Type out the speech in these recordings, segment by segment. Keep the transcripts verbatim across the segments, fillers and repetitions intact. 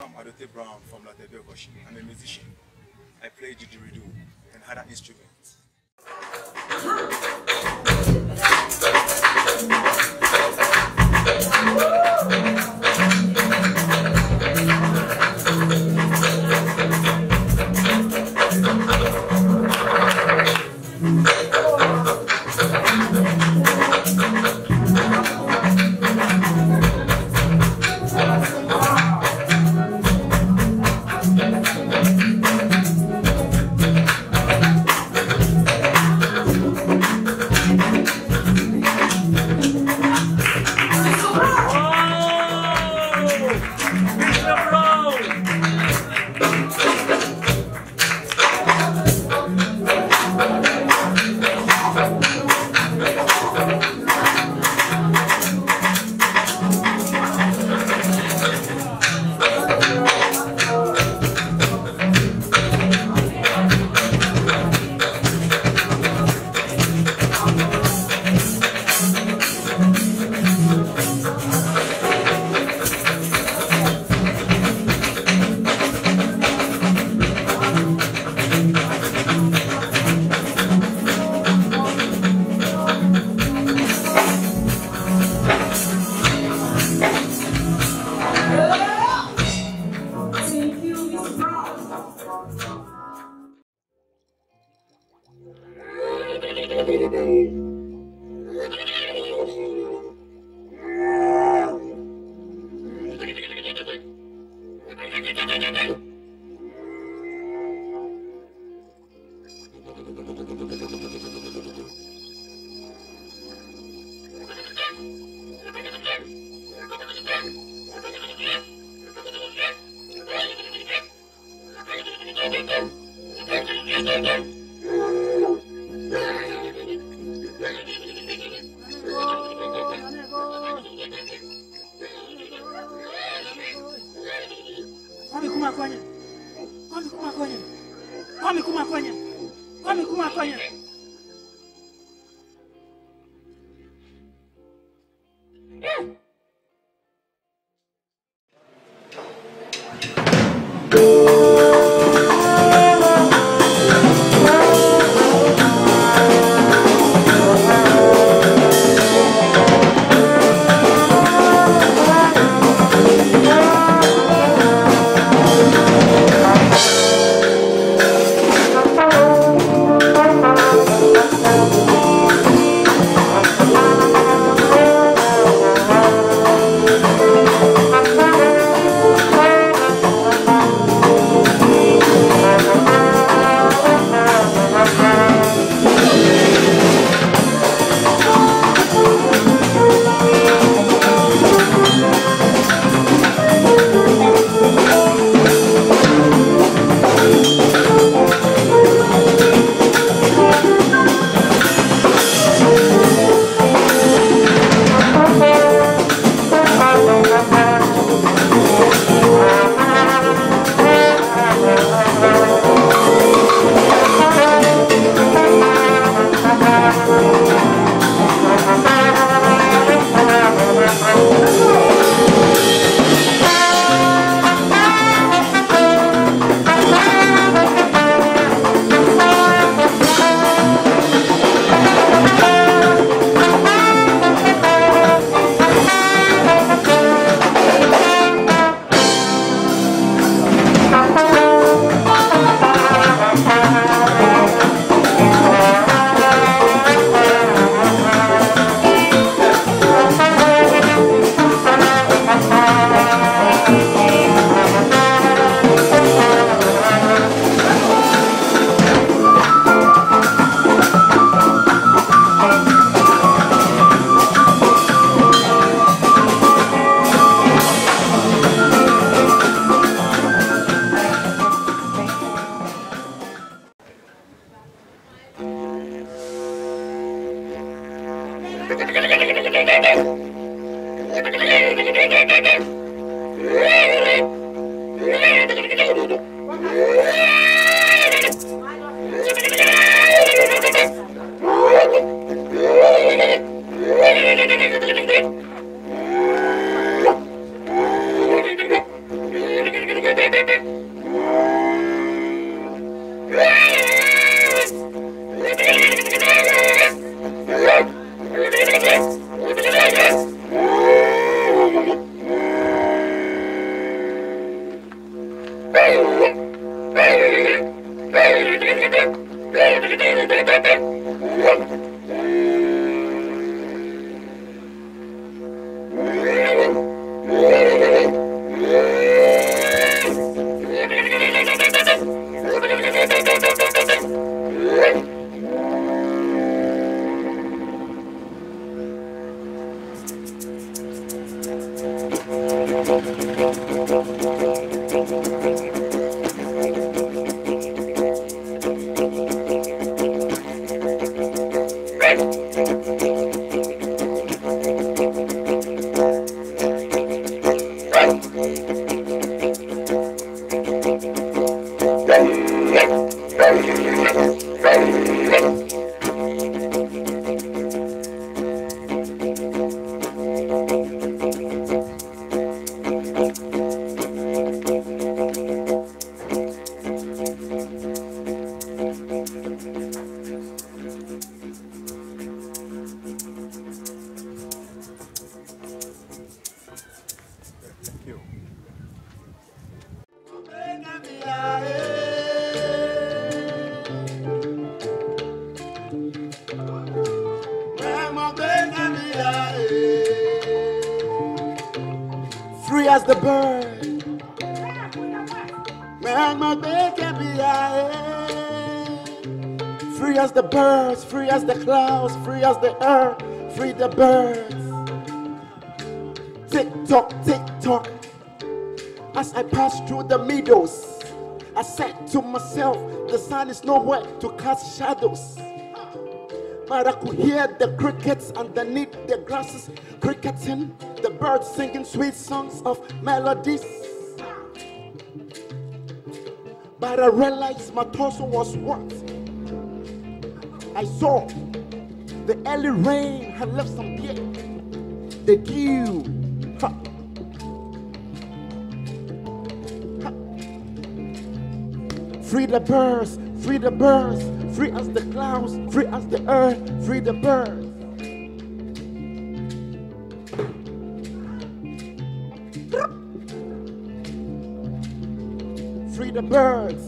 I'm Addotey Brown from Latebeokoshi. I'm a musician. I play Didgeridoo and other instruments. Free as the bird. Free as the birds, free as the clouds, free as the earth, free the birds. Tick tock, tick tock. As I pass through the meadows, I said to myself, the sun is nowhere to cast shadows. But I could hear the crickets underneath the grasses cricketing, the birds singing sweet songs of melodies. But I realized my torso was what I saw. The early rain had left some beer. The dew. Ha. Ha. Free the birds, free the birds, free as the clouds, free as the earth, free the birds. Free the birds.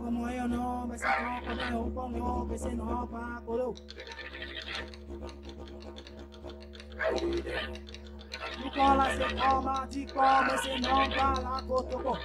como yo no, me saco con el un pongo, que se no pa colo. Tu cola se coma, te come, se não va la cotoco.